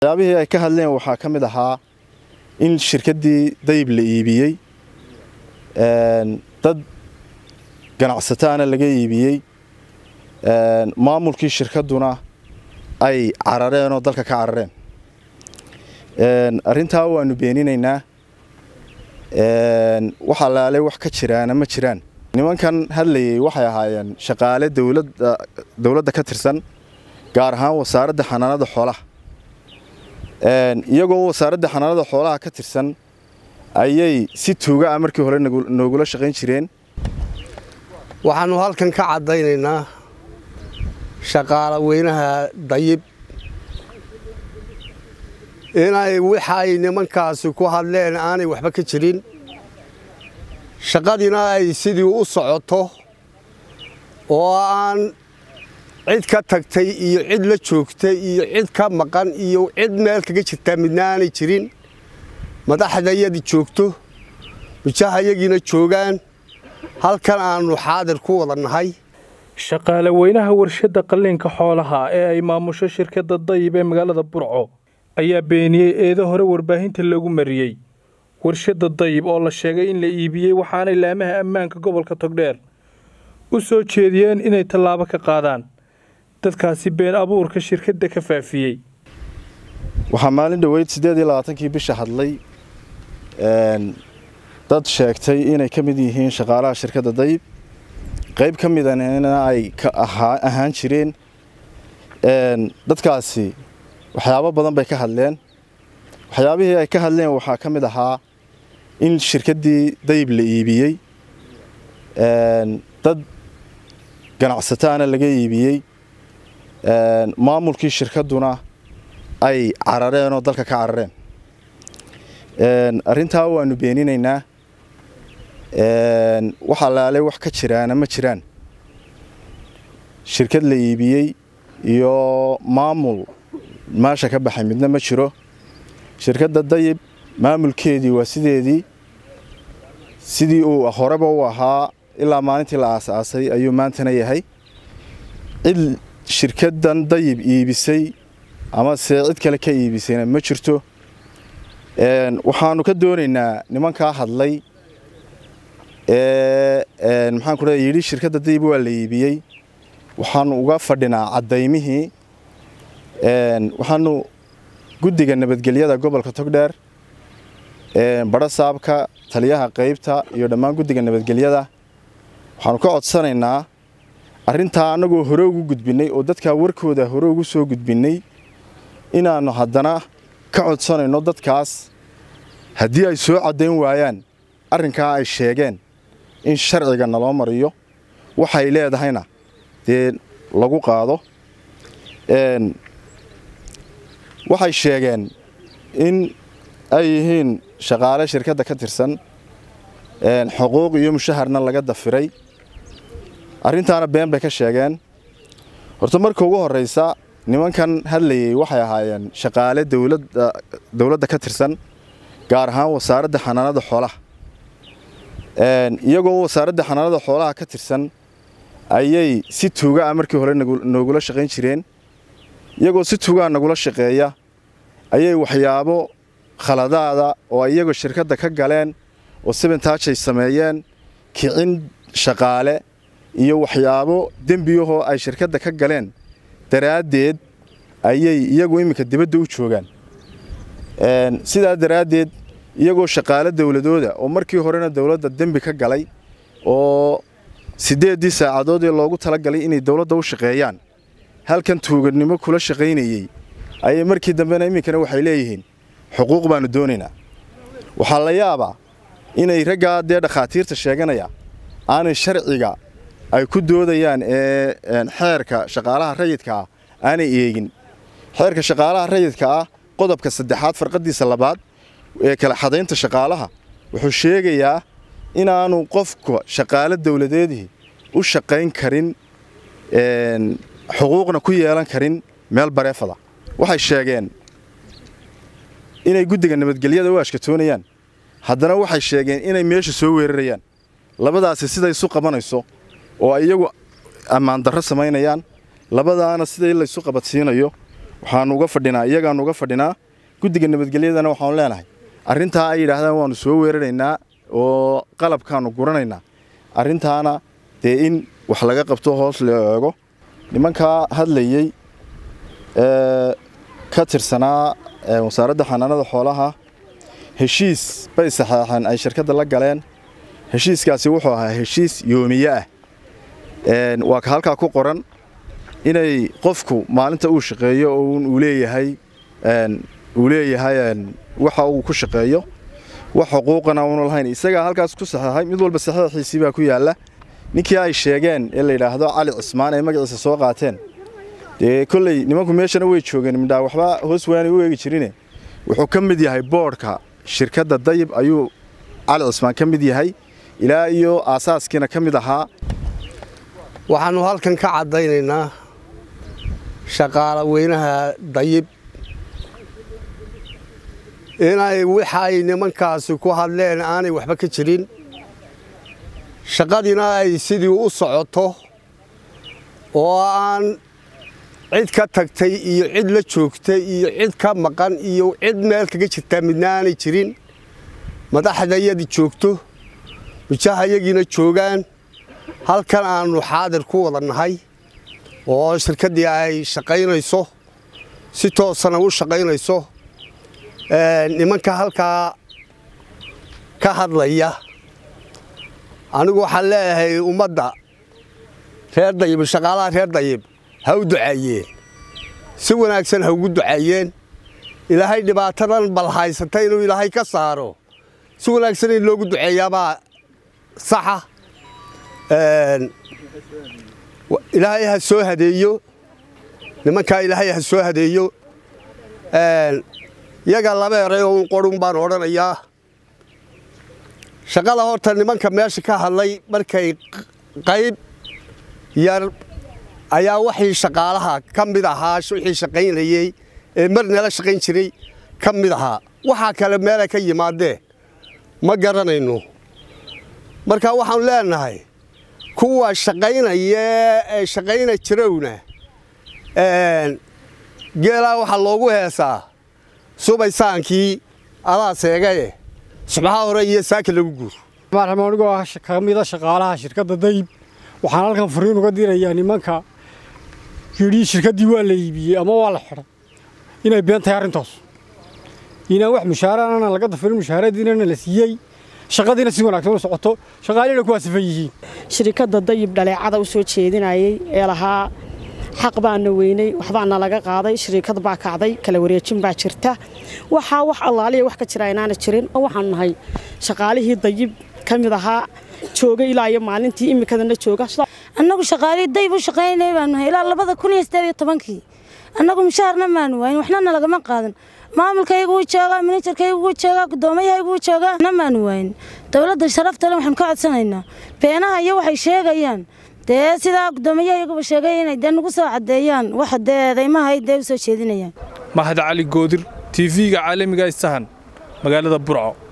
waxyaabihii ay ka hadleen waxaa ka mid ahaa in shirkaddii dayib la iibiyey dad ganacsataana laga iibiyey maamulkii shirkadduna ay carareen oo dalka ka carareen arrintaa waanu beeninaynaa waxa laalay wax ka jiraan ma jiraan nimankan hadlayay waxay ahaayeen shaqaale dawladda ka tirsan gaar ahaan wasaaradda xanaanada xoolaha iyagoo wasaaradda xanaanada xoolaha ka tirsan ayay si tuuga ah markii hore noogula shaqayn jireen waxaanu halkan ka cadaynaynaa shaqaale weynaha dayib inay waxay nimankaasi ku hadleen aanay waxba ka jirin shaqadina ay sidii u socoto oo aan cid ka tagtay iyo cid la joogtay iyo cid ka maqan iyo cid meel kaga jirta midna aanay jirin madaxdayadi joogto mijahayagiina joogaan halkan aanu xaadir ku wada nahay shaqaale weynaha warshadda qalliinka xoolaha ee ay maamusho shirkadda dayib ee magaalada Burco ayaa beeniyay eedo hore warbaahinta lagu mariyay warshadda dayib oo la sheegay in la iibiyay waxaana ilaamaha ammaanka gobolka Togdheer u soo jeediyeen inay tallaabo ka qaadaan dadkaasi been abuurka shirkadda ka faafiyay waxa maalin dhaweyd 28kii bisha hadlay dad sheegtay inay ka mid yihiin shaqaalaha shirkadda dayib qayb ka mid ah ay ka ahaan jireen dadkaasi waxyaabo badan bay ka hadleen waxyaabihii ay ka hadleen waxaa ka mid ahaa in shirkaddii dayib la iibiyey dad ganacsataana laga iibiyey maamulkii shirkadduna ay carareen oo dalka ka carareen arrintaa waanu beeninaynaa waxa laalay wax ka jiraan ma jiraan shirkad la iibiyey iyo maamul maasha ka baxay midna ma jiro shirkadda dayib maamulkeedii waa sidii uu horeba u ahaa ilaa maalintii la aasaasay ayuu maantana yahay cid shirkaddan dayib iibisay ama se cid kale ka iibisayna ma jirto waxaanu ka doonaynaa nimankaa hadlay maxaan ku leeyahay yiri shirkadda dayib waa la iibiyey waxaanu uga fadhinaa cadaymihii waxaanu guddiga nabadgelyada gobolka Togdheer barasaabka taliyaha qaybta iyo dhammaan guddiga nabadgelyada waxaanu ka codsanaynaa arrintaa anagoo hore ugu gudbinay oo dadka warkooda hore ugu soo gudbinay inaanu haddana ka codsanayno dadkaas haddii ay soo cadeyn waayaan arrinkaa ay sheegeen in sharciga naloo mariyo waxay leedahayna dee lagu qaado waxay sheegeen in ay yihiin shaqaale shirkadda ka tirsan xuquuq iyo mushaharna laga dafiray arrintaana been bay ka sheegeen horta marka ugu horeysa nimankan hadlayay waxay ahaayeen shaqaale dawladda ka tirsan gaar ahaan wasaaradda xanaanada xoolaha iyagoo wasaaradda xanaanada xoolaha ka tirsan ayay si tuuga ah markii hore noogula shaqayn jireen iyagoo si tuuga nagula shaqeeya ayay waxyaabo khaladaada oo iyagoo shirkadda ka galeen oo sabotage ay sameeyeen kicin shaqaale iyo waxyaabo dembiyahoo ay shirkadda ka galeen daraadeed ayay iyagu iminka dibadda u joogaan sidaa daraadeed iyagoo shaqaale dawladooda oo markii horena dawladda dembi ka galay oo 8 saacadood ee loogu talagalay inay dawladda u shaqeeyaan halkan tuuganimo kula shaqaynayay ayay markii dambena iminkana waxay leeyihiin xuquuq baanu doonaynaa waxa la yaabaa inay ragga dhakhaatiirta sheeganaya aanay sharciga ay ku doodayaan xeerka shaqaalaha rayidka ah aanay eegin xeerka shaqaalaha rayidka ah qodobka 3 farqadiisa 2 ee kala xadaynta shaqaalaha wuxuu sheegayaa inaanu qofka shaqaale dawladeedii u shaqayn karin xuquuqna ku yeelan karin meel bareefada waxay sheegeen inay guddiga nabadgelyada u ashkatoonayaan haddana waxay sheegeen inay meesha soo weerarayaan labadaasi siday isu qabanayso oo iyagu ammaan darro samaynayaan labadaana siday la isu qabadsiinayo waxaan uga fadhinaa iyagaan uga fadhinaa guddiga nabadgelyadana waxaan leenahay arrintaa ay yidhaahdaan waanu soo weeraraynaa oo qalabkaanu guranaynaa arrintaana dee in wax laga qabto hoos loo eego nimankaa hadlayey ka tirsanaa wasaaradda xanaanada xoolaha heshiis bay saxeexeen ay shirkadda la galeen heshiiskaasi wuxuu ahaa heshiis yoomiye ah waa ka halkaa ku qoran inay qofku maalinta uu shaqeeyo oo uu leeyahay waxa uu ku shaqeeyo wax xuquuqana aanu lahayn isaga halkaas ku saxeexay mid walba saxeexiisii baa ku yaala ninkii ay sheegeen ee la yiraahdo Cali Cismaan ay magaciisa soo qaateen kulley nimanku meeshana way joogeen midhaa waxba hoos weyn u eegi jirine wuxuu ka mid yahay boardka shirkadda Dayib ayuu Cali Cismaan ka mid yahay ilaa iyo aasaaskiina ka mid ahaa waxaanu halkan ka cadaynaynaa shaqaale weynaha Dayib inay waxay nimankaasi ku hadleen aanay waxba ka jirin shaqadina ay sidii u socoto oo aan cid ka tagtay iyo cid la joogtay iyo cid ka maqan iyo cid meel kaga jirta midnaanay jirin madaxdayadii joogto mijahayagiina joogaan halkan aanu xaadir ku wada nahay oo shirkaddii ay shaqaynayso si toosana u shaqaynayso nimanka halkaa ka hadlaya anigu waxaan leeyahay ummadda reer Dayib shaqaalaha reer Dayib ha u duceeyeen si wanaagsan ha ugu duceeyeen ilaahay dhibaatadan bal haysatay inuu ilaahay ka saaro si wanaagsan in loogu duceeyaaba saxa ilaahay ha soo hadeeyo nimanka ilaahay ha soo hadeeyo yaga laba eray oo qorun baan oranayaa shaqada horta nimanka meesha ka hadlay markay qayb yar ayaa waxay shaqaalaha ka mid ahaa wixii shaqaynayay ee marna la shaqayn jiray ka mid ahaa waxa kale meel ka yimaadeen ma garanayno marka waxaan leenahay kuwa shaqaynaya ee shaqayna jirowna geela waxa loogu heesaa subaysaankii adaa seegaye subaxa hore iyo saaka lagu guur marxamaanigu kamida shaqaalaha shirkadda Dayib waxaan halkan fariin uga dirayaa nimanka yiri shirkaddii waa la iibiyay ama waa la xiray inay beentay arrintaas inaan wax mushaaraana laga dafirin mushaaradiina la siiyay shaqadiina si wanaagsan u socoto shaqaalina ku asfan yihiin shirkadda Dayib dhaleecada u soo jeedinayay ee lahaa xaq baana weynay waxbaana laga qaaday shirkad baa kacday kala wareejin baa jirta waxa wax allaaliye wax ka jira inaana jirin waxaan nahay shaqaalihii Dayib kamid ahaa joogay ilaa iyo maalintii imikadana jooga annagu shaqaalihii Dayib u shaqeynay baan nahay ilaa 2018 annagu mushaarna maan wayn waxna lagama qaadan maamulkaygu uu jooga managerkaygu uu jooga gudoomayahaygu uu jooga namaan wayn dawladda sharafta leh waxaan ka codsanaynaa beenaha iyo waxay sheegayaan sida gudoomayahaygu sheegay inay nagu soo cadeeyaan waxa deedaymaha ay soo jeedinayaan Mahad Cali Goodir TV-ga caalamiga Sahan magaalada Burco.